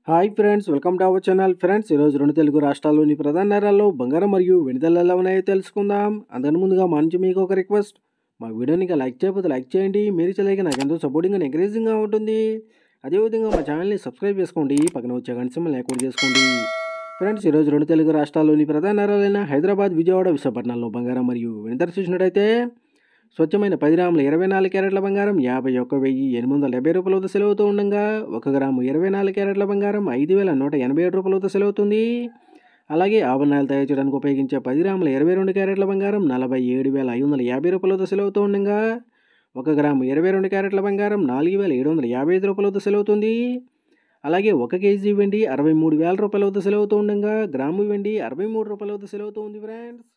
Hi friends, welcome to our channel. Friends, ఈరోజు రెండు తెలుగు రాష్ట్రాల్లోని ప్రధాన నగరాల్లో బంగారం మరియు వెండి ధరలు ఎలా ఉన్నాయో తెలుసుకుందాం. అందుకని ముందుగా మా నుంచి మీకు ఒక రిక్వెస్ట్, మా వీడియోని ఇంకా లైక్ చేయకపోతే లైక్ చేయండి. మీరు చేయలేక నాకు ఎంతో సపోర్టింగ్ అండ్ ఎంకరేజింగ్గా ఉంటుంది. అదేవిధంగా మా ఛానల్ని సబ్స్క్రైబ్ చేసుకోండి, పక్కన వచ్చే గంట సింబల్ని యాక్టివేట్ చేసుకోండి. ఫ్రెండ్స్, ఈరోజు రెండు తెలుగు రాష్ట్రాల్లోని ప్రధాన నగరాలైన హైదరాబాద్, విజయవాడ, విశాఖపట్నంలో బంగారం మరియు వెండి ధర చూసినట్టయితే స్వచ్ఛమైన 10 గ్రాముల 24 క్యారెట్ల బంగారం 51,870 రూపాయల వద్ద సెలవుతూ ఉండగా 1 గ్రాము 24 క్యారెట్ల బంగారం 5,187 రూపాయల వద్ద సెలవుతుంది. అలాగే ఆభరణాలు తయారు చేయడానికి ఉపయోగించే 10 గ్రాముల 22 క్యారెట్ల బంగారం 47,550 రూపాయల వద్ద సెలవుతూ ఉండగా 1 గ్రాము 22 క్యారెట్ల బంగారం 4,755 రూపాయల వద్ద సెలవుతుంది. అలాగే 1 కేజీ వెండి 63,000 రూపాయల వద్ద సెలవుతూ ఉండగా గ్రాము వెండి 63 రూపాయల వద్ద సెలవుతూ ఉంది ఫ్రెండ్స్.